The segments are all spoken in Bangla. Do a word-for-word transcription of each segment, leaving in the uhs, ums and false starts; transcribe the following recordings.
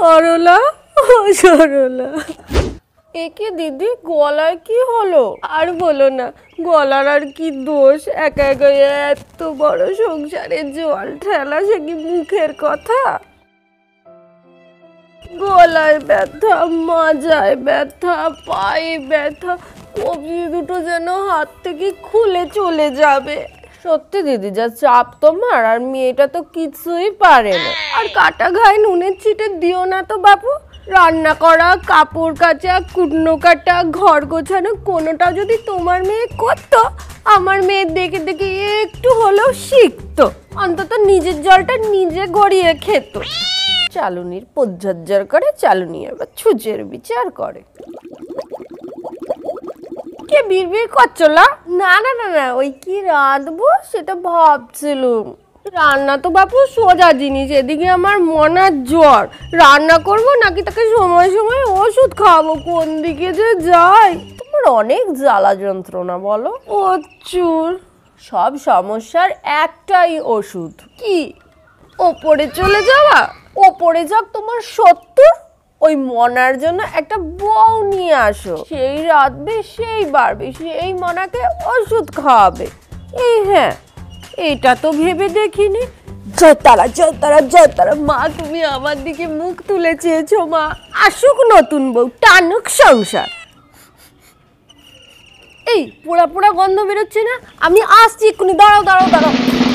সরলা, ও সরলা। একে দিদি গলায় কি হলো? আর বলো না, গলার আর কি দোষ, একা একা এত বড় সংসারে জল ঠেলা, সে কি মুখের কথা? গলায় ব্যথা, মাজায় ব্যথা, পায়ে ব্যথা, কবজি দুটো যেন হাত থেকে খুলে চলে যাবে। সত্যি দিদি, যা চাপ তোমার, আর মেয়েটা তো কিছুই পারে না। আর কাটা ঘায়ে নুনের ছিটে দিও না তো বাপু। রান্না করা, কাপড় কাচা, কুটনো কাটা, ঘর গোছানো কোনোটা যদি তোমার মেয়ে করতো, আমার মেয়ে দেখে দেখে একটু হলেও শিখতো, অন্তত নিজের জলটা নিজে গড়িয়ে খেত। চালুনির পজ্জাজ্জার করে, চালুনি আবার ছুঁচের বিচার করে। কে বিড়বিড় করছোলা? না না না না, ওই কি রাঁধবো সেটা ভাবছিলুম। রান্না তো বাপু সোজা জিনিস, এদিকে আমার মনার জ্বর। রান্না করবো নাকি তাকে সময় সময় ওষুধ খাওয়াবো, কোন দিকে যে যাই। তোমার অনেক জ্বালা যন্ত্রণা বলো। ও চুর, সব সমস্যার একটাই ওষুধ। কি? ওপরে চলে যাওয়া? ওপরে যাক তোমার সত্তর, ওই মনার জন্য একটা বউ নিয়ে আসো, সেই রাঁধবে, সেই বাড়বে, সেই মনাকে ওষুধ খাওয়াবে। এই হ্যাঁ, এটা তো ভেবে দেখিনি। জয় তারা, জয় তারা, জয় তারা। মা, তুমি আমার দিকে মুখ তুলে চেয়েছো। মা, আসুক নতুন বউ, টানুক সংসার। এই পোড়া পোড়া গন্ধ বেরোচ্ছে না? আমি আসছি এক্ষুনি, দাঁড়াও দাঁড়াও দাঁড়াও।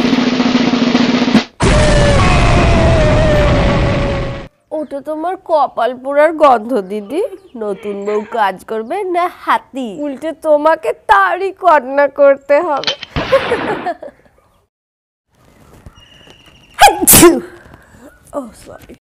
ওটা তোমার কপাল পোড়ার গন্ধ দিদি। নতুন বউ কাজ করবে না হাতি, উল্টে তোমাকে তারই কর্ণা করতে হবে। Oh sorry.